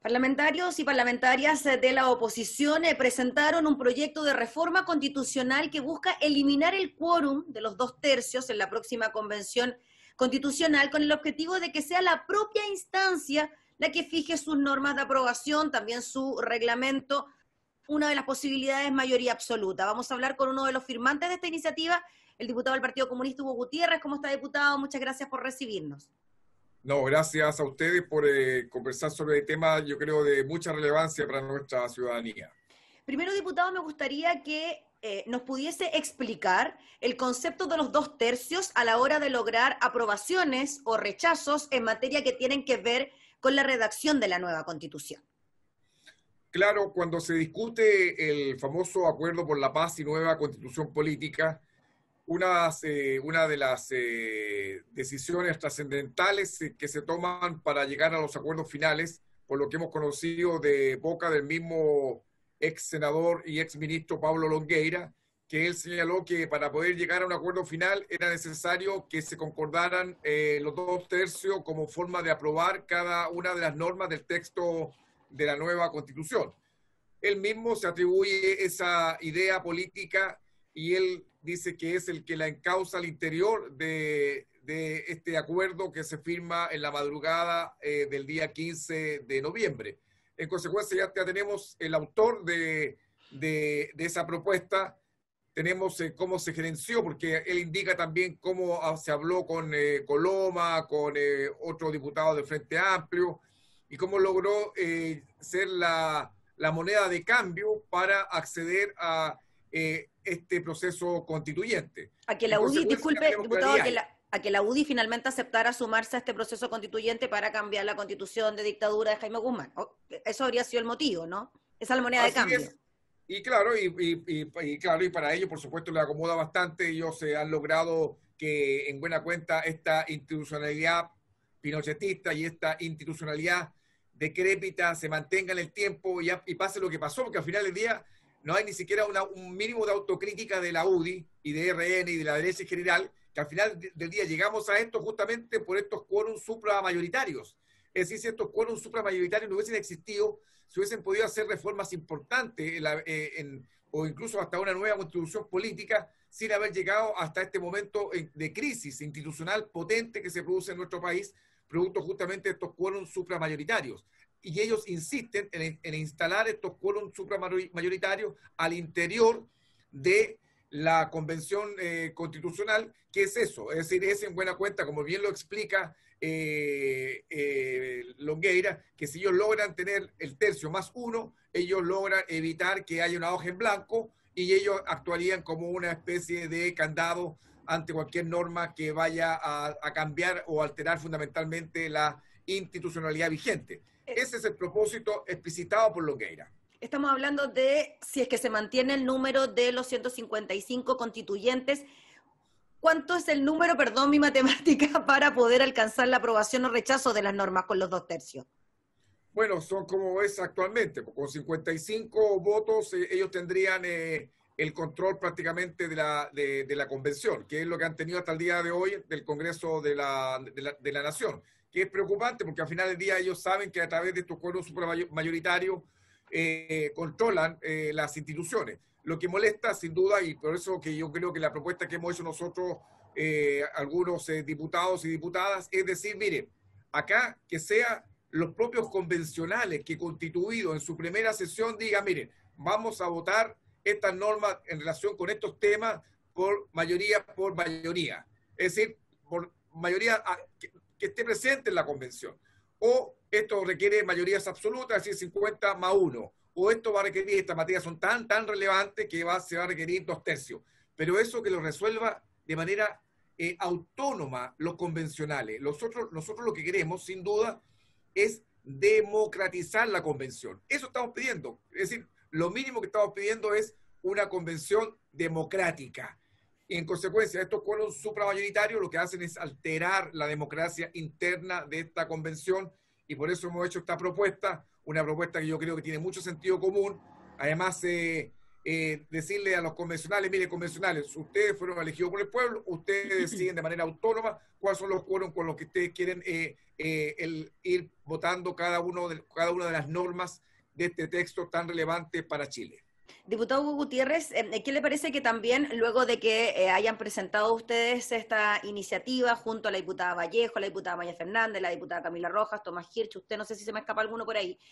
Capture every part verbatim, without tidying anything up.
Parlamentarios y parlamentarias de la oposición eh, presentaron un proyecto de reforma constitucional que busca eliminar el quórum de los dos tercios en la próxima convención constitucional con el objetivo de que sea la propia instancia la que fije sus normas de aprobación, también su reglamento, una de las posibilidades mayoría absoluta. Vamos a hablar con uno de los firmantes de esta iniciativa, el diputado del Partido Comunista, Hugo Gutiérrez. ¿Cómo está, diputado? Muchas gracias por recibirnos. No, gracias a ustedes por eh, conversar sobre el tema, yo creo, de mucha relevancia para nuestra ciudadanía. Primero, diputado, me gustaría que eh, nos pudiese explicar el concepto de los dos tercios a la hora de lograr aprobaciones o rechazos en materia que tienen que ver con la redacción de la nueva Constitución. Claro, cuando se discute el famoso Acuerdo por la Paz y Nueva Constitución Política, Una, eh, una de las eh, decisiones trascendentales eh, que se toman para llegar a los acuerdos finales, por lo que hemos conocido de boca del mismo ex senador y ex ministro Pablo Longueira, que él señaló que para poder llegar a un acuerdo final era necesario que se concordaran eh, los dos tercios como forma de aprobar cada una de las normas del texto de la nueva Constitución. Él mismo se atribuye esa idea política y él dice que es el que la encausa al interior de, de este acuerdo que se firma en la madrugada eh, del día quince de noviembre. En consecuencia, ya, ya tenemos el autor de, de, de esa propuesta, tenemos eh, cómo se gerenció, porque él indica también cómo se habló con eh, Coloma, con eh, otro diputado del Frente Amplio, y cómo logró eh, ser la, la moneda de cambio para acceder a eh, este proceso constituyente. A que la U D I, disculpe, diputado, a que la, a que la U D I finalmente aceptara sumarse a este proceso constituyente para cambiar la constitución de dictadura de Jaime Guzmán. Eso habría sido el motivo, ¿no? Esa es la moneda Así de cambio. Es. Y claro, y, y, y, y claro, y para ello, por supuesto, le acomoda bastante. Ellos se han logrado que, en buena cuenta, esta institucionalidad pinochetista y esta institucionalidad decrépita se mantenga en el tiempo y, y pase lo que pasó, porque al final del día no hay ni siquiera una, un mínimo de autocrítica de la U D I y de R N y de la derecha en general, que al final del día llegamos a esto justamente por estos quórums supramayoritarios. Es decir, si estos quórums supramayoritarios no hubiesen existido, se hubiesen podido hacer reformas importantes en la, eh, en, o incluso hasta una nueva constitución política sin haber llegado hasta este momento de crisis institucional potente que se produce en nuestro país, producto justamente de estos quórums supramayoritarios. Y ellos insisten en, en instalar estos quórums supramayoritarios al interior de la convención eh, constitucional, que es eso, es decir, es en buena cuenta, como bien lo explica eh, eh, Longueira, que si ellos logran tener el tercio más uno, ellos logran evitar que haya una hoja en blanco y ellos actuarían como una especie de candado ante cualquier norma que vaya a, a cambiar o alterar fundamentalmente la institucionalidad vigente. Ese es el propósito explicitado por Longueira. Estamos hablando de si es que se mantiene el número de los ciento cincuenta y cinco constituyentes. ¿Cuánto es el número, perdón mi matemática, para poder alcanzar la aprobación o rechazo de las normas con los dos tercios? Bueno, son como es actualmente. Con cincuenta y cinco votos eh, ellos tendrían eh, el control prácticamente de la, de, de la convención, que es lo que han tenido hasta el día de hoy del Congreso de la, de la, de la Nación, que es preocupante porque al final del día ellos saben que a través de estos quórums supramayoritarios eh, controlan eh, las instituciones. Lo que molesta, sin duda, y por eso que yo creo que la propuesta que hemos hecho nosotros, eh, algunos eh, diputados y diputadas, es decir, mire, acá que sea los propios convencionales que constituidos en su primera sesión digan, mire, vamos a votar estas normas en relación con estos temas por mayoría por mayoría. Es decir, por mayoría que, que esté presente en la convención. O esto requiere mayorías absolutas, es decir, cincuenta más uno. O esto va a requerir, estas materias son tan, tan relevantes que va, se va a requerir dos tercios. Pero eso que lo resuelva de manera eh, autónoma los convencionales. Nosotros, nosotros lo que queremos, sin duda, es democratizar la convención. Eso estamos pidiendo. Es decir, lo mínimo que estamos pidiendo es una convención democrática. Y en consecuencia, estos quórums supramayoritarios lo que hacen es alterar la democracia interna de esta convención y por eso hemos hecho esta propuesta, una propuesta que yo creo que tiene mucho sentido común. Además, eh, eh, decirle a los convencionales, mire, convencionales, ustedes fueron elegidos por el pueblo, ustedes deciden de manera autónoma cuáles son los quórum con los que ustedes quieren eh, eh, el, ir votando cada, uno de, cada una de las normas de este texto tan relevante para Chile. Diputado Hugo Gutiérrez, ¿qué le parece que también luego de que eh, hayan presentado ustedes esta iniciativa junto a la diputada Vallejo, la diputada Maya Fernández, la diputada Camila Rojas, Tomás Hirsch, usted no sé si se me escapa alguno por ahí,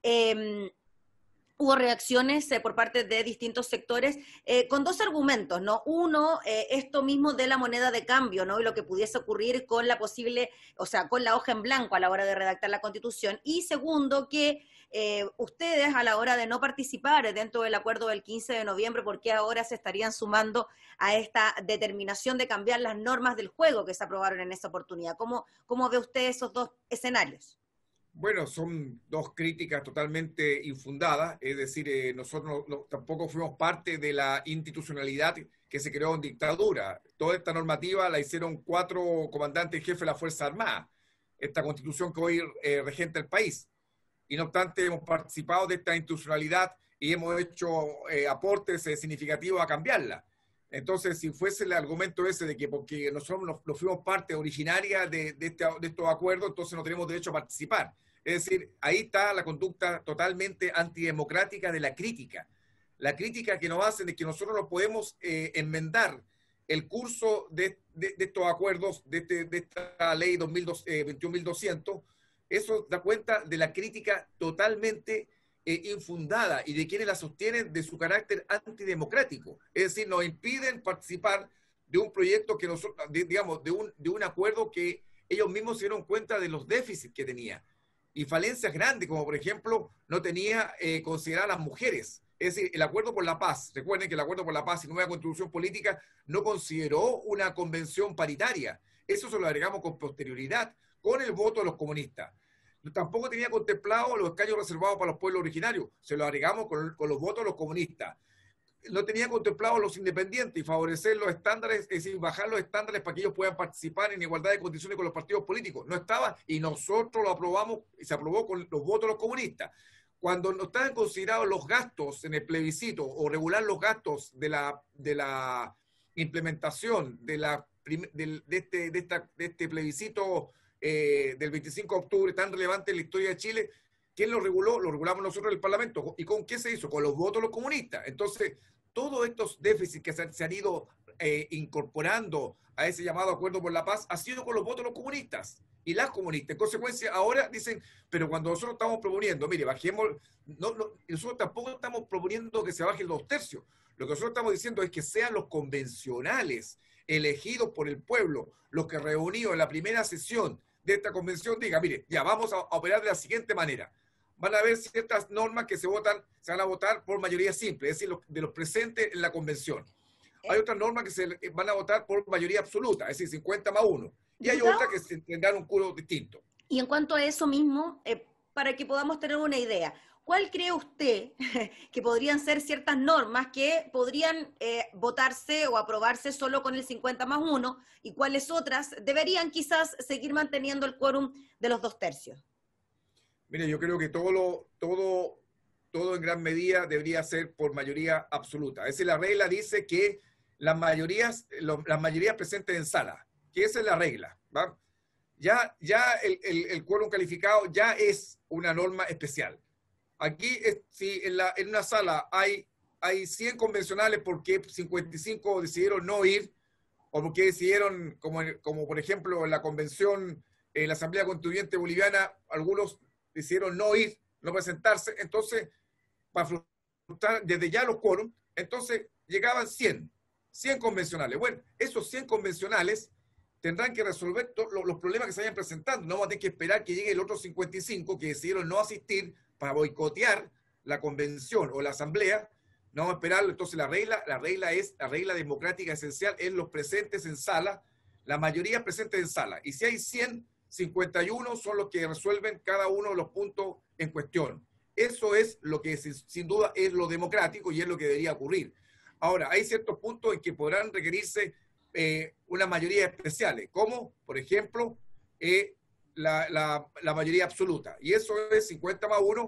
eh, hubo reacciones eh, por parte de distintos sectores eh, con dos argumentos, ¿no? Uno, eh, esto mismo de la moneda de cambio, ¿no? Y lo que pudiese ocurrir con la posible, o sea, con la hoja en blanco a la hora de redactar la Constitución. Y segundo, que eh, ustedes a la hora de no participar dentro del acuerdo del quince de noviembre, ¿por qué ahora se estarían sumando a esta determinación de cambiar las normas del juego que se aprobaron en esa oportunidad? ¿Cómo, cómo ve usted esos dos escenarios? Bueno, son dos críticas totalmente infundadas, es decir, eh, nosotros no, no, tampoco fuimos parte de la institucionalidad que se creó en dictadura. Toda esta normativa la hicieron cuatro comandantes jefes de la Fuerza Armada, esta constitución que hoy eh, regenta el país. Y no obstante, hemos participado de esta institucionalidad y hemos hecho eh, aportes eh, significativos a cambiarla. Entonces, si fuese el argumento ese de que porque nosotros no, no fuimos parte originaria de, de, este, de estos acuerdos, entonces no tenemos derecho a participar. Es decir, ahí está la conducta totalmente antidemocrática de la crítica. La crítica que nos hacen es que nosotros no podemos eh, enmendar el curso de, de, de estos acuerdos, de, este, de esta ley veintiún mil doscientos, eso da cuenta de la crítica totalmente eh, infundada y de quienes la sostienen de su carácter antidemocrático. Es decir, nos impiden participar de un proyecto que nosotros, de, digamos, de un, de un acuerdo que ellos mismos se dieron cuenta de los déficits que tenía. Y falencias grandes, como por ejemplo, no tenía eh, considerar a las mujeres. Es decir, el Acuerdo por la Paz, recuerden que el Acuerdo por la Paz y Nueva Constitución Política no consideró una convención paritaria. Eso se lo agregamos con posterioridad, con el voto de los comunistas. Tampoco tenía contemplado los escaños reservados para los pueblos originarios, se lo agregamos con, con los votos de los comunistas. No tenía contemplado los independientes y favorecer los estándares, es decir, bajar los estándares para que ellos puedan participar en igualdad de condiciones con los partidos políticos. No estaba y nosotros lo aprobamos y se aprobó con los votos de los comunistas. Cuando no estaban considerados los gastos en el plebiscito o regular los gastos de la, de la implementación de, la, de, de, este, de, esta, de este plebiscito eh, del veinticinco de octubre tan relevante en la historia de Chile, ¿quién lo reguló? Lo regulamos nosotros en el Parlamento. ¿Y con qué se hizo? Con los votos de los comunistas. Entonces, todos estos déficits que se, se han ido eh, incorporando a ese llamado Acuerdo por la Paz ha sido con los votos de los comunistas y las comunistas. En consecuencia, ahora dicen, pero cuando nosotros estamos proponiendo, mire, bajemos, no, no, nosotros tampoco estamos proponiendo que se bajen los dos tercios. Lo que nosotros estamos diciendo es que sean los convencionales elegidos por el pueblo, los que reunidos en la primera sesión de esta convención digan, mire, ya vamos a, a operar de la siguiente manera. Van a haber ciertas normas que se votan, se van a votar por mayoría simple, es decir, los, de los presentes en la convención. Hay otras normas que se van a votar por mayoría absoluta, es decir, cincuenta más uno. Y hay otras que tendrán un curso distinto. Y en cuanto a eso mismo, eh, para que podamos tener una idea, ¿cuál cree usted que podrían ser ciertas normas que podrían eh, votarse o aprobarse solo con el cincuenta más uno y cuáles otras deberían quizás seguir manteniendo el quórum de los dos tercios? Mire, yo creo que todo, lo, todo, todo en gran medida debería ser por mayoría absoluta. Es decir, la regla dice que las mayorías, lo, las mayorías presentes en sala, que esa es la regla, ¿va? Ya, ya el, el, el quórum calificado ya es una norma especial. Aquí, es, si en, la, en una sala hay, hay cien convencionales porque cincuenta y cinco decidieron no ir, o porque decidieron, como, como por ejemplo en la convención, en la Asamblea Constituyente Boliviana, algunos decidieron no ir, no presentarse, entonces, para frustrar desde ya los quórum, entonces llegaban cien, cien convencionales. Bueno, esos cien convencionales tendrán que resolver los problemas que se vayan presentando. No vamos a tener que esperar que llegue el otro cincuenta y cinco que decidieron no asistir para boicotear la convención o la asamblea. No vamos a esperarlo. Entonces la regla, la regla es, la regla democrática esencial es los presentes en sala, la mayoría presentes en sala. Y si hay cien, cincuenta y uno son los que resuelven cada uno de los puntos en cuestión. Eso es lo que sin duda es lo democrático y es lo que debería ocurrir. Ahora, hay ciertos puntos en que podrán requerirse eh, unas mayorías especiales, como, por ejemplo, eh, la, la, la mayoría absoluta. Y eso es cincuenta más uno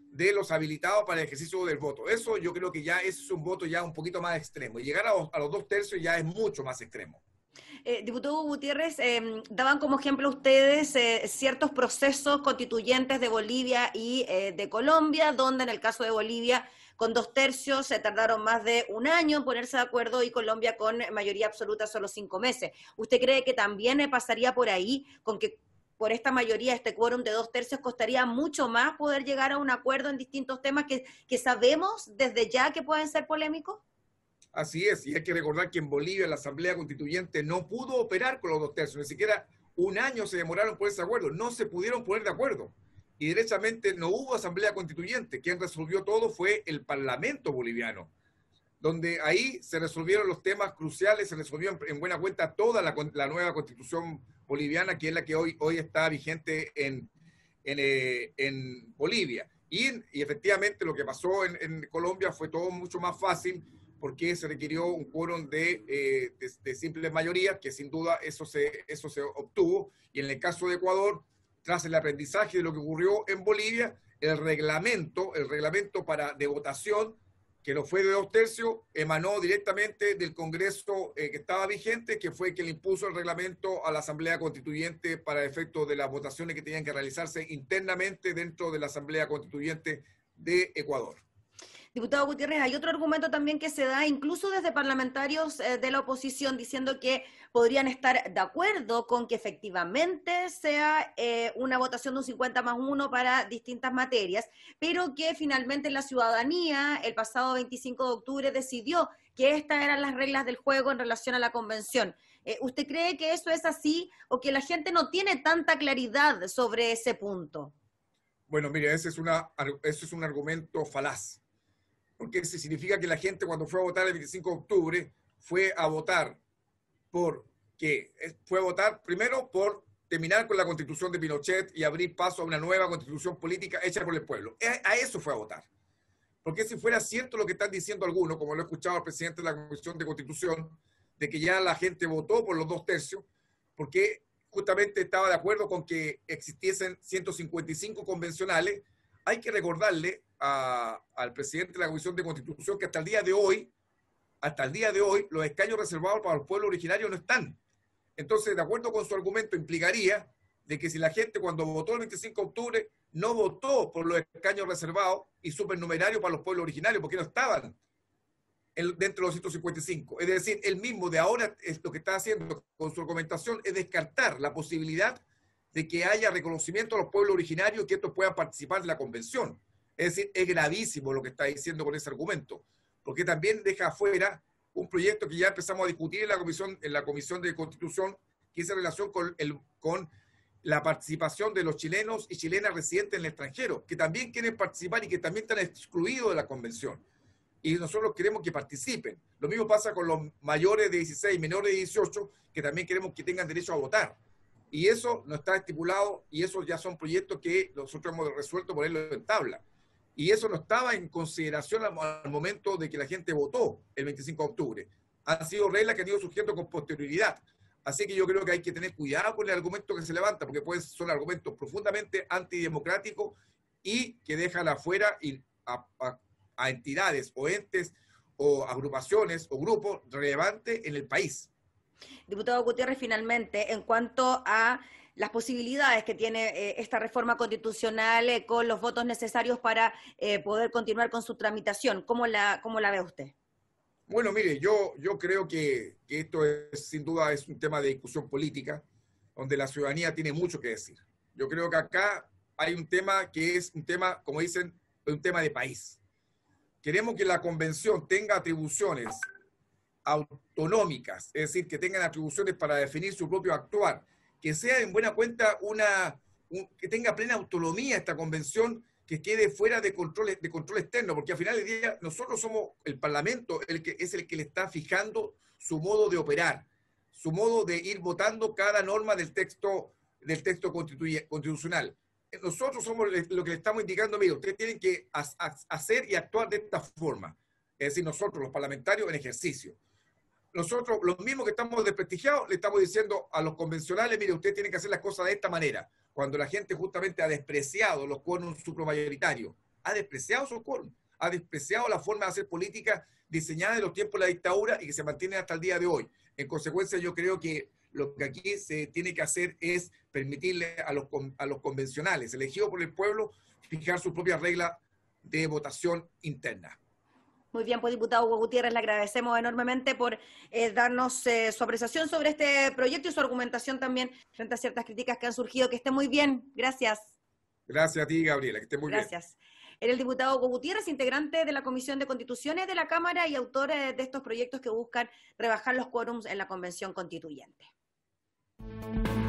de los habilitados para el ejercicio del voto. Eso yo creo que ya es un voto ya un poquito más extremo. Y llegar a los, a los dos tercios ya es mucho más extremo. Eh, diputado Gutiérrez, eh, daban como ejemplo ustedes eh, ciertos procesos constituyentes de Bolivia y eh, de Colombia, donde en el caso de Bolivia con dos tercios se tardaron más de un año en ponerse de acuerdo y Colombia con mayoría absoluta solo cinco meses. ¿Usted cree que también pasaría por ahí, con que por esta mayoría, este quórum de dos tercios, costaría mucho más poder llegar a un acuerdo en distintos temas que, que sabemos desde ya que pueden ser polémicos? Así es, y hay que recordar que en Bolivia la Asamblea Constituyente no pudo operar con los dos tercios, ni siquiera un año se demoraron por ese acuerdo, no se pudieron poner de acuerdo. Y derechamente no hubo Asamblea Constituyente, quien resolvió todo fue el Parlamento boliviano, donde ahí se resolvieron los temas cruciales, se resolvió en buena cuenta toda la, la nueva Constitución boliviana, que es la que hoy, hoy está vigente en, en, eh, en Bolivia. Y, y efectivamente lo que pasó en, en Colombia fue todo mucho más fácil, porque se requirió un quórum de, eh, de, de simples mayorías, que sin duda eso se, eso se obtuvo. Y en el caso de Ecuador, tras el aprendizaje de lo que ocurrió en Bolivia, el reglamento, el reglamento para, de votación, que no fue de dos tercios, emanó directamente del Congreso eh, que estaba vigente, que fue quien le impuso el reglamento a la Asamblea Constituyente para efectos de las votaciones que tenían que realizarse internamente dentro de la Asamblea Constituyente de Ecuador. Diputado Gutiérrez, hay otro argumento también que se da incluso desde parlamentarios eh, de la oposición diciendo que podrían estar de acuerdo con que efectivamente sea eh, una votación de un cincuenta más uno para distintas materias, pero que finalmente la ciudadanía el pasado veinticinco de octubre decidió que estas eran las reglas del juego en relación a la convención. Eh, ¿Usted cree que eso es así o que la gente no tiene tanta claridad sobre ese punto? Bueno, mire, ese es, una, ese es un argumento falaz. Porque eso significa que la gente cuando fue a votar el veinticinco de octubre fue a votar por que fue a votar primero por terminar con la constitución de Pinochet y abrir paso a una nueva constitución política hecha por el pueblo. A eso fue a votar. Porque si fuera cierto lo que están diciendo algunos, como lo he escuchado al presidente de la Comisión de Constitución, de que ya la gente votó por los dos tercios, porque justamente estaba de acuerdo con que existiesen ciento cincuenta y cinco convencionales, hay que recordarle a, al presidente de la Comisión de Constitución que hasta el día de hoy, hasta el día de hoy, los escaños reservados para los pueblos originarios no están. Entonces, de acuerdo con su argumento, implicaría de que si la gente cuando votó el veinticinco de octubre no votó por los escaños reservados y supernumerarios para los pueblos originarios, porque no estaban el, dentro de los ciento cincuenta y cinco. Es decir, él mismo de ahora es lo que está haciendo con su argumentación es descartar la posibilidad de que haya reconocimiento a los pueblos originarios y que estos puedan participar de la convención. Es decir, es gravísimo lo que está diciendo con ese argumento, porque también deja afuera un proyecto que ya empezamos a discutir en la Comisión, en la Comisión de Constitución, que es en relación con, el, con la participación de los chilenos y chilenas residentes en el extranjero, que también quieren participar y que también están excluidos de la convención. Y nosotros queremos que participen. Lo mismo pasa con los mayores de dieciséis, menores de dieciocho, que también queremos que tengan derecho a votar. Y eso no está estipulado y esos ya son proyectos que nosotros hemos resuelto ponerlo en tabla. Y eso no estaba en consideración al, al momento de que la gente votó el veinticinco de octubre. Han sido reglas que han ido surgiendo con posterioridad. Así que yo creo que hay que tener cuidado con el argumento que se levanta, porque pueden son argumentos profundamente antidemocráticos y que dejan afuera a, a, a entidades o entes o agrupaciones o grupos relevantes en el país. Diputado Gutiérrez, finalmente, en cuanto a las posibilidades que tiene eh, esta reforma constitucional eh, con los votos necesarios para eh, poder continuar con su tramitación, ¿cómo la, cómo la ve usted? Bueno, mire, yo, yo creo que, que esto es, sin duda es un tema de discusión política, donde la ciudadanía tiene mucho que decir. Yo creo que acá hay un tema que es un tema, como dicen, un tema de país. Queremos que la convención tenga atribuciones autonómicas, es decir, que tengan atribuciones para definir su propio actuar, que sea en buena cuenta una, un, que tenga plena autonomía esta convención, que quede fuera de control, de control externo, porque al final del día nosotros somos el Parlamento, el que es el que le está fijando su modo de operar, su modo de ir votando cada norma del texto, del texto constitucional. Nosotros somos lo que le estamos indicando, mire, ustedes tienen que hacer y actuar de esta forma, es decir, nosotros los parlamentarios en ejercicio. Nosotros, los mismos que estamos desprestigiados, le estamos diciendo a los convencionales, mire, ustedes tienen que hacer las cosas de esta manera, cuando la gente justamente ha despreciado los quórums supramayoritarios. ha despreciado esos quórum, ha despreciado la forma de hacer política diseñada en los tiempos de la dictadura y que se mantiene hasta el día de hoy. En consecuencia, yo creo que lo que aquí se tiene que hacer es permitirle a los, a los convencionales elegidos por el pueblo fijar sus propias reglas de votación interna. Muy bien, pues diputado Hugo Gutiérrez, le agradecemos enormemente por eh, darnos eh, su apreciación sobre este proyecto y su argumentación también frente a ciertas críticas que han surgido. Que esté muy bien. Gracias. Gracias a ti, Gabriela. Que esté muy Gracias. bien. Gracias. Era el diputado Hugo Gutiérrez, integrante de la Comisión de Constituciones de la Cámara y autor eh, de estos proyectos que buscan rebajar los quórums en la Convención Constituyente.